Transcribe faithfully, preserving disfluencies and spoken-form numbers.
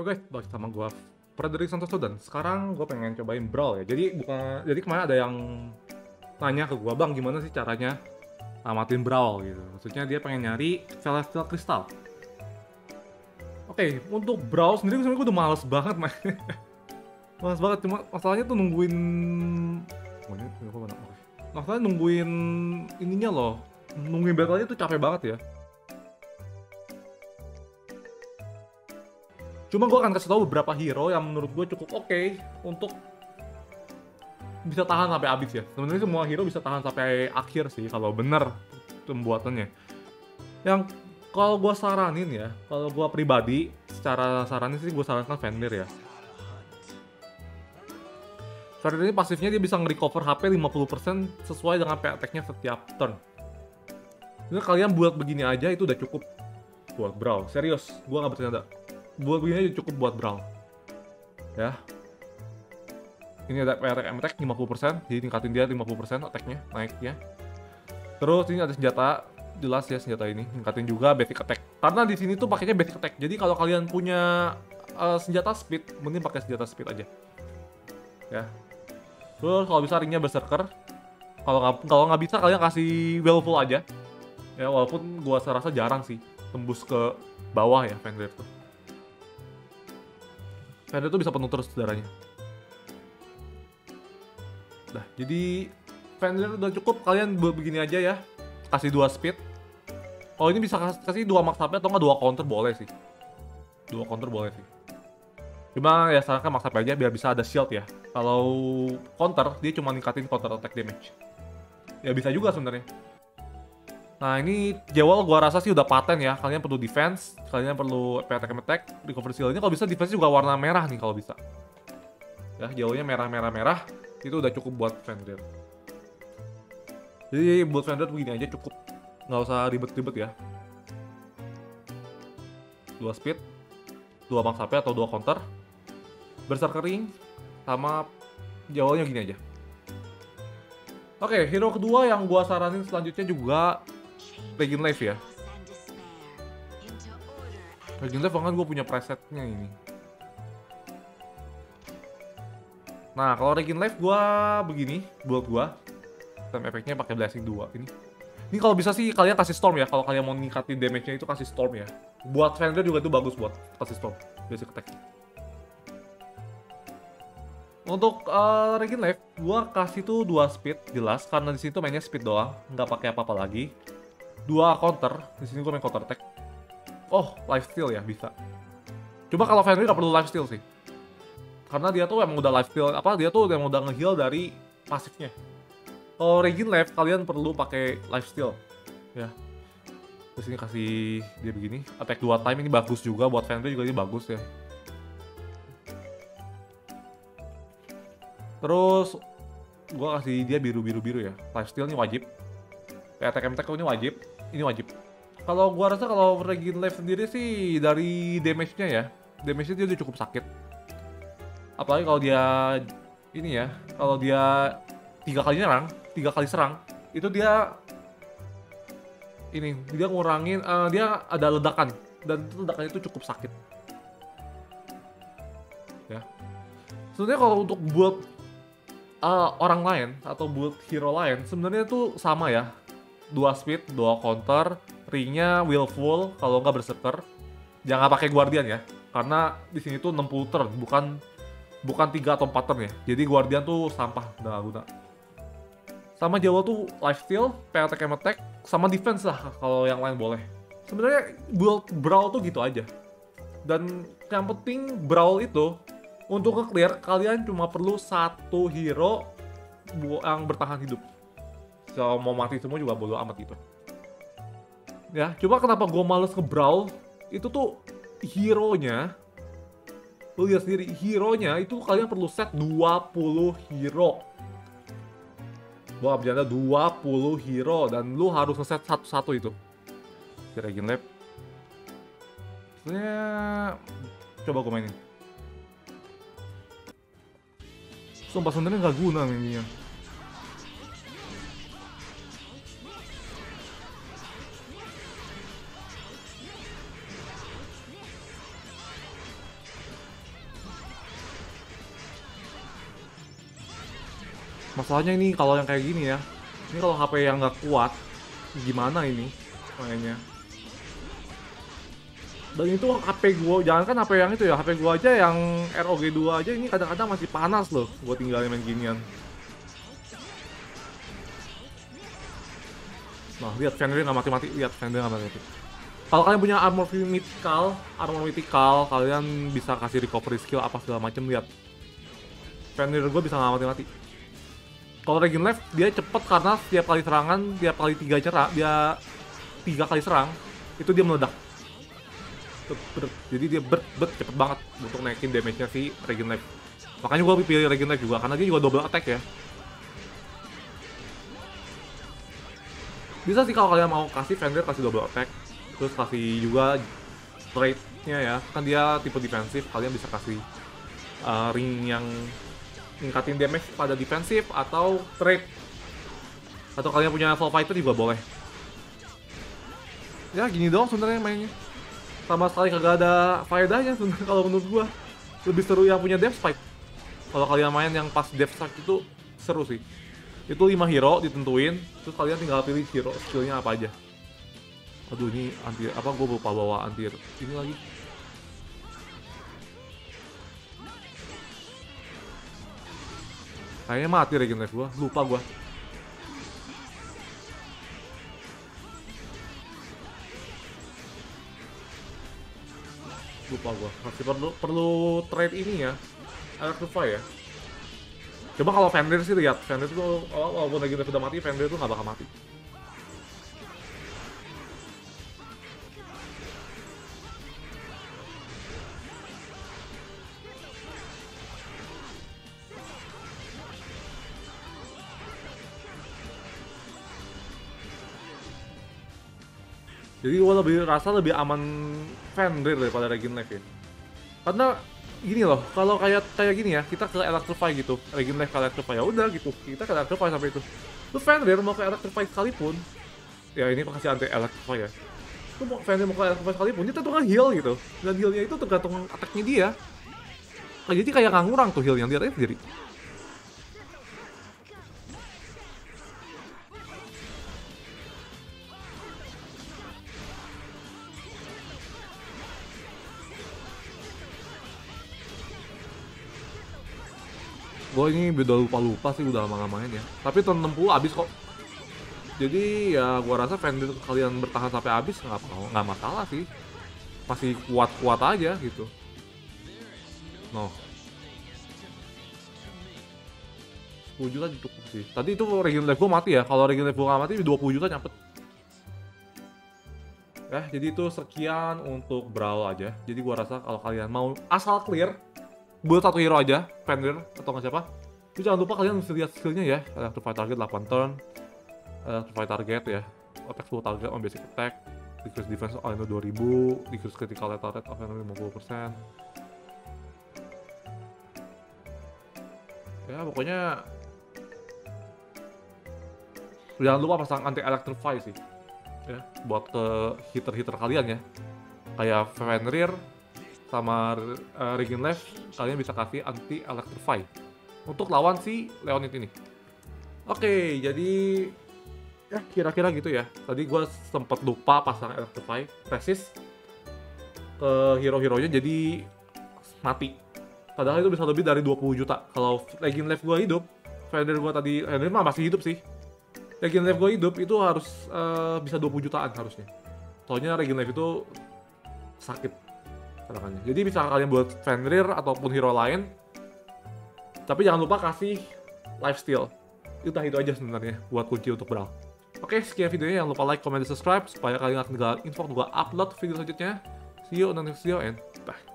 Yo guys, balik sama gua Frederick Santoso dan sekarang gue pengen cobain Brawl ya. Jadi bukan, jadi kemarin ada yang nanya ke gua, "Bang, gimana sih caranya tamatin Brawl?" gitu. Maksudnya dia pengen nyari Celestial Crystal. Oke, untuk Brawl sendiri sebenarnya gue udah males banget main. Males banget, cuma masalahnya tuh nungguin oh, ini, ini apa mana? Oke. Masalahnya nungguin ininya loh. Nungguin battle-nya tuh capek banget ya. Cuma gue akan kasih tau beberapa hero yang menurut gue cukup oke okay untuk bisa tahan sampai habis ya. Sebenarnya semua hero bisa tahan sampai akhir sih kalau bener pembuatannya. Yang kalau gue saranin ya, kalau gue pribadi secara saranin sih gue sarankan Fenrir ya. Fenrir ini pasifnya dia bisa nge-recover H P lima puluh persen sesuai dengan P attack-nya setiap turn. Jadi kalian buat begini aja itu udah cukup buat Brawl. Serius, gue nggak bercanda. Buat begini aja cukup buat Brawl. Ya. Ini ada P attack lima puluh persen, jadi tingkatin dia lima puluh persen attack-nya naiknya. Terus ini ada senjata, jelas ya senjata ini, tingkatin juga basic attack. Karena di sini tuh pakainya basic attack. Jadi kalau kalian punya uh, senjata speed, mending pakai senjata speed aja. Ya. Terus kalau bisa ringnya berserker. Kalau nggak kalau nggak bisa kalian kasih willful aja. Ya walaupun gua rasa jarang sih tembus ke bawah ya Fenrir tuh. Fenrir tuh bisa penuh terus darahnya. Nah, jadi Fenrir udah cukup, kalian buat begini aja ya. Kasih dua speed. Oh, ini bisa kasih dua max H P atau nggak dua counter boleh sih. Dua counter boleh sih. Cuma ya sarankan max H P aja biar bisa ada shield ya. Kalau counter, dia cuma ningkatin counter attack damage. Ya bisa juga sebenarnya. Nah, ini Jewel gua rasa sih udah paten ya. Kalian perlu defense, kalian perlu attack attack, recover shield. Ini kalau bisa defense juga warna merah nih kalau bisa. Ya, Jewelnya merah-merah-merah. Itu udah cukup buat Fenrir. Jadi buat Fenrir begini aja cukup, nggak usah ribet-ribet ya. Dua speed, dua max H P atau dua counter, berserker ring, sama Jawalnya gini aja. Oke, hero kedua yang gua saranin selanjutnya juga Regen Life ya. Regen Life bahkan gue punya presetnya ini. Nah, kalau Regen Life gua begini, buat gua time efeknya pakai Blessing dua ini. Ini kalau bisa sih kalian kasih Storm ya, kalau kalian mau ningkatin damage-nya itu kasih Storm ya. Buat Fenrir juga itu bagus buat kasih Storm, basic attack. Untuk uh, Regen Life, gua kasih tuh dua speed jelas karena di situ mainnya speed doang, nggak pakai apa-apa lagi. Dua counter, di sini gua main counter attack. Oh, lifesteal ya bisa. Cuma kalau Fenrir nggak perlu lifesteal sih. Karena dia tuh emang udah lifesteal, apa dia tuh emang udah nge-heal dari pasifnya. Kalau Regen Life kalian perlu pakai lifesteal, ya. Terus ini kasih dia begini, attack dua time ini bagus juga buat Fenrir juga ini bagus ya. Terus gua kasih dia biru-biru-biru ya, lifesteal ini wajib. Attack attack ini wajib, ini wajib. Kalau gua rasa kalau Regen Life sendiri sih dari damage-nya ya, damage-nya dia udah cukup sakit. Apalagi kalau dia ini ya, kalau dia tiga kali nyerang, tiga kali serang, itu dia ini dia ngurangin, uh, dia ada ledakan dan ledakan itu cukup sakit. Ya. Sebenarnya kalau untuk buat uh, orang lain atau buat hero lain, sebenarnya itu sama ya, dua speed, dua counter, ringnya willful, kalau nggak berserker, jangan pakai guardian ya, karena di sini tuh enam puluh turn, bukan bukan tiga atau empat turn ya. Jadi guardian tuh sampah, udah gak guna. Sama Jawa tuh lifesteal, P attack attack, sama defense lah kalau yang lain boleh. Sebenarnya build Brawl tuh gitu aja. Dan yang penting Brawl itu untuk nge-clear kalian cuma perlu satu hero yang bertahan hidup. So mau mati semua juga bodo amat gitu. Ya, cuma kenapa gue males nge-Brawl itu tuh hero-nya. Lu lihat sendiri, hero-nya itu kalian perlu set dua puluh hero. Gua bercanda dua puluh hero dan lu harus ngeset satu-satu itu. Si Regen Life. Sebenarnya coba gue mainin. Sumpah sebenarnya nggak guna mainnya. Masalahnya ini kalau yang kayak gini ya, ini kalau H P yang nggak kuat, gimana ini mainnya? Dan itu H P gua, jangan kan H P yang itu ya, H P gua aja yang R O G dua aja ini kadang-kadang masih panas loh, gua tinggalin main ginian. Nah, lihat Fenrir nggak mati-mati, lihat Fenrir nggak mati-mati. Kalau kalian punya armor mythical, armor mythical, kalian bisa kasih recovery skill apa segala macem, lihat. Fenrir gua bisa nggak mati-mati. Kalau Regen Left dia cepet karena setiap kali serangan, tiap kali tiga cerah, dia tiga kali serang, itu dia meledak. Jadi dia ber, ber cepet banget untuk naikin damage-nya si Regen Left. Makanya gua pilih Regen Left juga karena dia juga double attack ya. Bisa sih kalau kalian mau kasih Fenrir kasih double attack, terus kasih juga trade-nya ya. Kan dia tipe defensif, kalian bisa kasih uh, ring yang ningkatin damage pada defensif atau trade. Atau kalian punya Soul Fighter juga boleh. Ya gini doang sebenarnya mainnya. Sama sekali kagak ada faedahnya sebenarnya kalau menurut gua. Lebih seru yang punya Death Spike. Kalau kalian main yang pas Death Spike itu seru sih. Itu lima hero ditentuin, terus kalian tinggal pilih hero skillnya apa aja. Aduh ini anti apa gua lupa bawa anti ini lagi. Kayaknya mati Regen Left gua, lupa gua. Lupa gua. Masih perlu perlu trade ini ya. Electrify ya. Coba kalau Fenrir sih lihat, Fenrir tuh walaupun Regen Left udah mati, Fenrir tuh nggak bakal mati. Jadi gue lebih rasa lebih aman Fenrir daripada Regen Left ya. Karena gini loh, kalau kayak kayak gini ya, kita ke Electrify gitu, Regen Left ke Electrify ya udah gitu, kita ke Electrify sampai itu. Lu Fenrir mau ke Electrify sekalipun, ya ini pasti anti Electrify ya. Lu mau Fenrir mau ke Electrify sekalipun, dia tentu heal gitu, dan healnya itu tergantung attack-nya dia. Nah, jadi kayak nggak ngurang tuh heal yang dia sendiri. Gue ini udah lupa-lupa sih, udah lama nggak main ya. Tapi tahun enam puluh abis kok. Jadi ya gue rasa Fenrir kalian bertahan sampai habis nggak nggak masalah sih. Masih kuat-kuat aja gitu. No. sepuluh juta cukup sih. Tadi itu Regen Left gue mati ya. Kalau Regen Left gue nggak mati dua puluh juta nyampe. Ya, jadi itu sekian untuk Brawl aja. Jadi gue rasa kalau kalian mau asal clear buat satu hero aja, Fenrir atau nggak siapa. Tapi jangan lupa kalian mesti lihat skillnya ya. Electrify target delapan turn, Electrify target ya, attack sepuluh target on basic attack, decrease defense all in dua ribu, decrease critical lethal rate of enemy lima puluh persen. Ya pokoknya jangan lupa pasang anti Electrify sih. Ya, buat ke hitter-hitter kalian ya. Kayak Fenrir sama uh, Regen Left, kalian bisa kasih anti Electrify untuk lawan si Leonid ini. Oke, jadi ya kira-kira gitu ya. Tadi gue sempet lupa pasang Electrify, resist ke hero-heronya jadi mati. Padahal itu bisa lebih dari dua puluh juta. Kalau Regen Left gue hidup, Fenrir gue tadi, Fenrir mah masih hidup sih. Regen Left gue hidup itu harus uh, bisa dua puluh jutaan harusnya. Soalnya Regen Left itu sakit. Jadi bisa kalian buat Fenrir ataupun hero lain, tapi jangan lupa kasih lifesteal. Itu itu aja sebenarnya buat kunci untuk Brawl. Oke, sekian videonya. Jangan lupa like, comment, dan subscribe supaya kalian akan ketinggalan info untuk gue upload video selanjutnya. See you on the next video and bye.